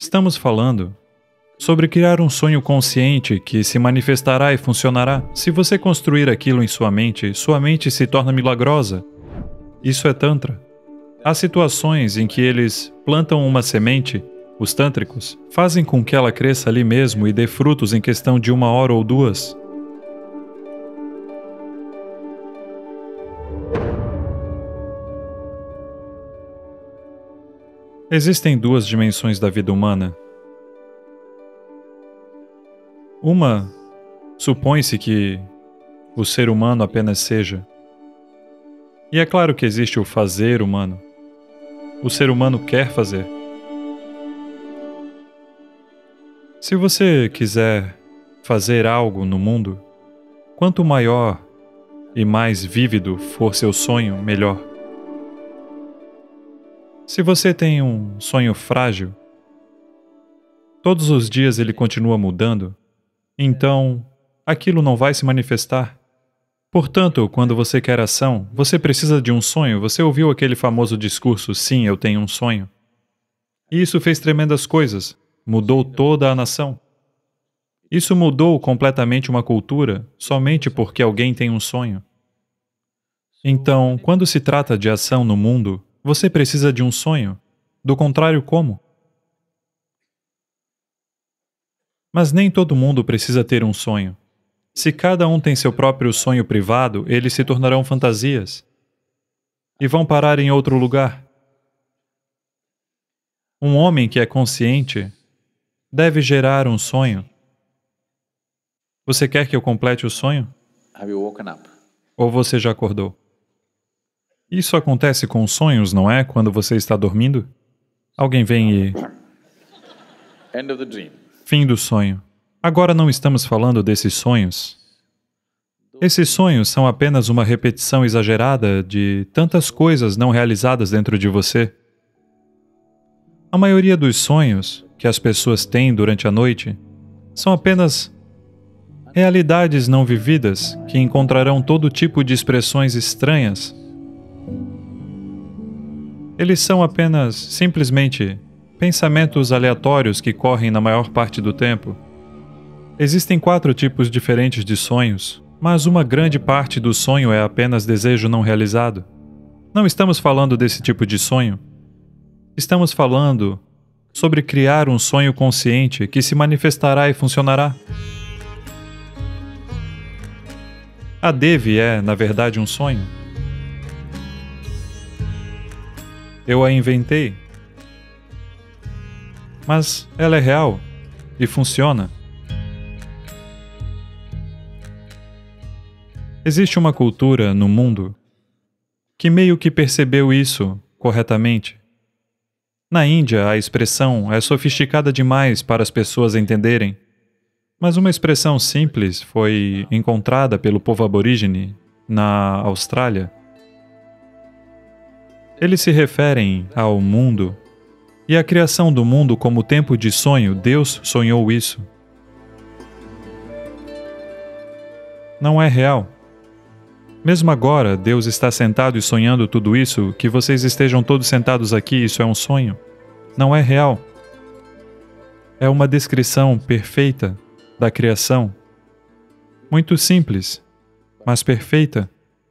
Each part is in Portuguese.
Estamos falando sobre criar um sonho consciente que se manifestará e funcionará. Se você construir aquilo em sua mente se torna milagrosa. Isso é Tantra. Há situações em que eles plantam uma semente, os tântricos, fazem com que ela cresça ali mesmo e dê frutos em questão de 1 hora ou 2. Existem 2 dimensões da vida humana. Uma, supõe-se que o ser humano apenas seja. E é claro que existe o fazer humano. O ser humano quer fazer. Se você quiser fazer algo no mundo, quanto maior e mais vívido for seu sonho, melhor. Se você tem um sonho frágil, todos os dias ele continua mudando, então aquilo não vai se manifestar. Portanto, quando você quer ação, você precisa de um sonho. Você ouviu aquele famoso discurso, sim, eu tenho um sonho. E isso fez tremendas coisas, mudou toda a nação. Isso mudou completamente uma cultura, somente porque alguém tem um sonho. Então, quando se trata de ação no mundo, você precisa de um sonho. Do contrário, como? Mas nem todo mundo precisa ter um sonho. Se cada um tem seu próprio sonho privado, eles se tornarão fantasias e vão parar em outro lugar. Um homem que é consciente deve gerar um sonho. Você quer que eu complete o sonho? Have you woken up? Ou você já acordou? Isso acontece com sonhos, não é? Quando você está dormindo? Alguém vem e... End of the dream. Fim do sonho. Agora não estamos falando desses sonhos. Esses sonhos são apenas uma repetição exagerada de tantas coisas não realizadas dentro de você. A maioria dos sonhos que as pessoas têm durante a noite são apenas realidades não vividas que encontrarão todo tipo de expressões estranhas. Eles são apenas, simplesmente, pensamentos aleatórios que correm na maior parte do tempo. Existem 4 tipos diferentes de sonhos, mas uma grande parte do sonho é apenas desejo não realizado. Não estamos falando desse tipo de sonho. Estamos falando sobre criar um sonho consciente que se manifestará e funcionará. A Devi é, na verdade, um sonho. Eu a inventei. Mas ela é real e funciona. Existe uma cultura no mundo que meio que percebeu isso corretamente. Na Índia, a expressão é sofisticada demais para as pessoas entenderem, mas uma expressão simples foi encontrada pelo povo aborígene na Austrália. Eles se referem ao mundo e à criação do mundo como tempo de sonho. Deus sonhou isso. Não é real. Mesmo agora, Deus está sentado e sonhando tudo isso, que vocês estejam todos sentados aqui, isso é um sonho. Não é real. É uma descrição perfeita da criação. Muito simples, mas perfeita.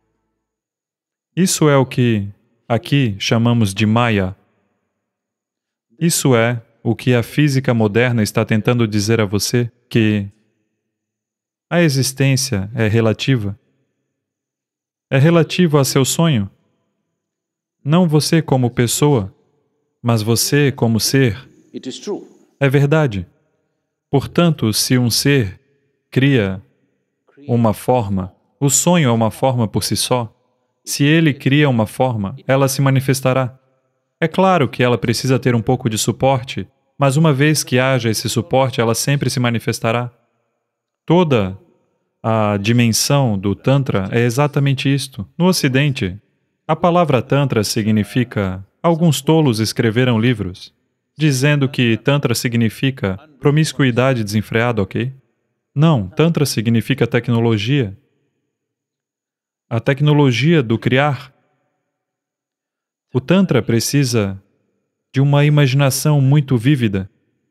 Isso é o que aqui chamamos de Maya. Isso é o que a física moderna está tentando dizer a você, que a existência é relativa. É relativo a seu sonho. Não você como pessoa, mas você como ser. It is true. É verdade. Portanto, se um ser cria uma forma, o sonho é uma forma por si só. Se ele cria uma forma, ela se manifestará. É claro que ela precisa ter um pouco de suporte, mas uma vez que haja esse suporte, ela sempre se manifestará. Toda a dimensão do Tantra é exatamente isto. No Ocidente, a palavra Tantra significa... Alguns tolos escreveram livros dizendo que Tantra significa promiscuidade desenfreada, ok? Não, Tantra significa tecnologia. A tecnologia do criar. O Tantra precisa de uma imaginação muito vívida.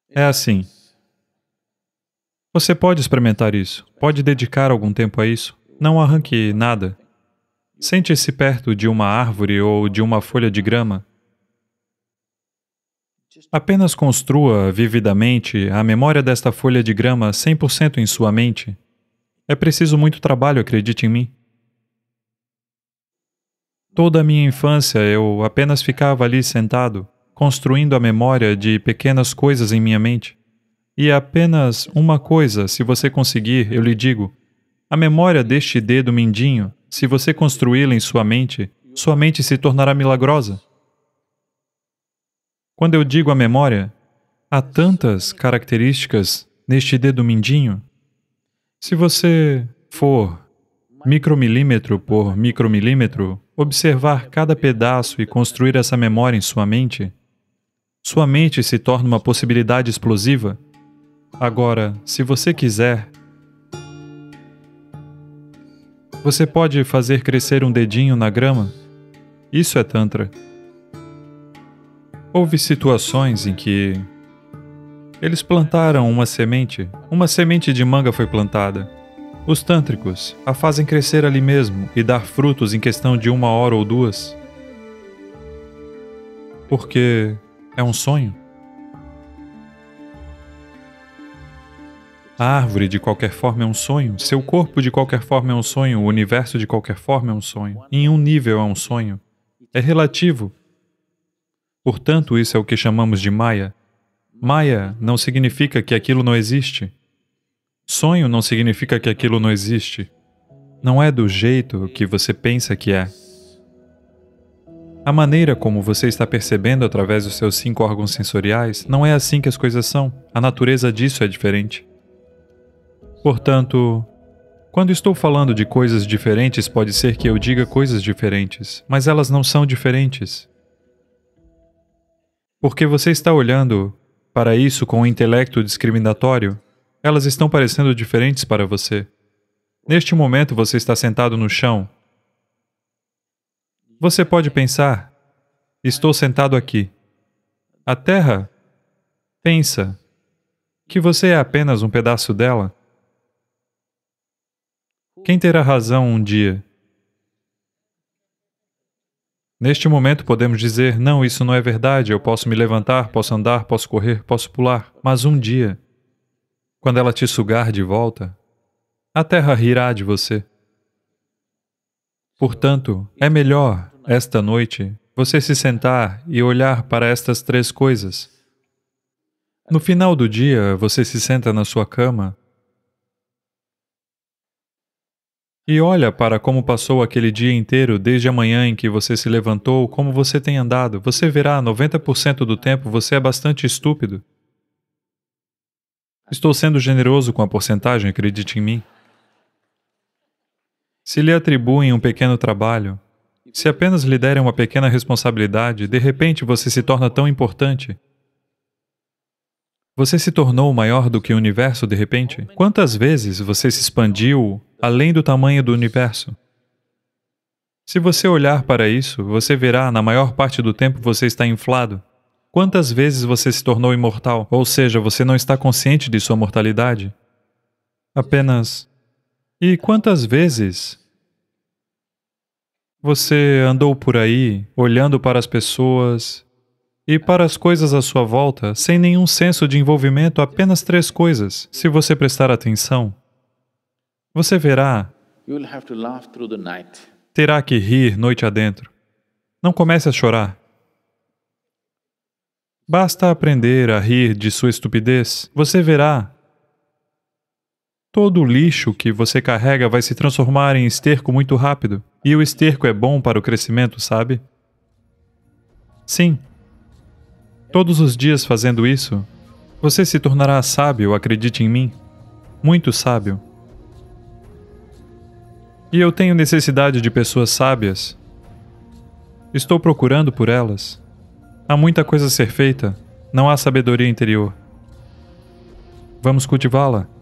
É assim. Você pode experimentar isso, pode dedicar algum tempo a isso. Não arranque nada. Sente-se perto de uma árvore ou de uma folha de grama. Apenas construa vividamente a memória desta folha de grama 100% em sua mente. É preciso muito trabalho, acredite em mim. Toda a minha infância eu apenas ficava ali sentado, construindo a memória de pequenas coisas em minha mente. E é apenas uma coisa, se você conseguir, eu lhe digo, a memória deste dedo mindinho, se você construí-la em sua mente se tornará milagrosa. Quando eu digo a memória, há tantas características neste dedo mindinho. Se você for micromilímetro por micromilímetro, observar cada pedaço e construir essa memória em sua mente se torna uma possibilidade explosiva. Agora, se você quiser, você pode fazer crescer um dedinho na grama. Isso é Tantra. Houve situações em que eles plantaram uma semente de manga foi plantada. Os tântricos a fazem crescer ali mesmo e dar frutos em questão de 1 hora ou 2. Porque é um sonho. A árvore de qualquer forma é um sonho, seu corpo de qualquer forma é um sonho, o universo de qualquer forma é um sonho. Em um nível é um sonho. É relativo. Portanto, isso é o que chamamos de Maya. Maya não significa que aquilo não existe. Sonho não significa que aquilo não existe. Não é do jeito que você pensa que é. A maneira como você está percebendo através dos seus 5 órgãos sensoriais não é assim que as coisas são. A natureza disso é diferente. Portanto, quando estou falando de coisas diferentes, pode ser que eu diga coisas diferentes, mas elas não são diferentes. Porque você está olhando para isso com um intelecto discriminatório, elas estão parecendo diferentes para você. Neste momento você está sentado no chão. Você pode pensar, estou sentado aqui. A Terra pensa que você é apenas um pedaço dela. Quem terá razão um dia? Neste momento podemos dizer, não, isso não é verdade, eu posso me levantar, posso andar, posso correr, posso pular. Mas um dia, quando ela te sugar de volta, a Terra rirá de você. Portanto, é melhor, esta noite, você se sentar e olhar para estas 3 coisas. No final do dia, você se senta na sua cama e olha para como passou aquele dia inteiro, desde a manhã em que você se levantou, como você tem andado. Você verá, 90% do tempo você é bastante estúpido. Estou sendo generoso com a porcentagem, acredite em mim. Se lhe atribuem um pequeno trabalho, se apenas lhe derem uma pequena responsabilidade, de repente você se torna tão importante. Você se tornou maior do que o universo de repente? Quantas vezes você se expandiu além do tamanho do universo? Se você olhar para isso, você verá, na maior parte do tempo você está inflado. Quantas vezes você se tornou imortal? Ou seja, você não está consciente de sua mortalidade? Apenas... E quantas vezes você andou por aí, olhando para as pessoas e para as coisas à sua volta, sem nenhum senso de envolvimento, apenas 3 coisas? Se você prestar atenção, você verá, terá que rir noite adentro. Não comece a chorar. Basta aprender a rir de sua estupidez. Você verá. Todo o lixo que você carrega vai se transformar em esterco muito rápido. E o esterco é bom para o crescimento, sabe? Sim. Todos os dias fazendo isso, você se tornará sábio, acredite em mim. Muito sábio. E eu tenho necessidade de pessoas sábias. Estou procurando por elas. Há muita coisa a ser feita. Não há sabedoria interior. Vamos cultivá-la.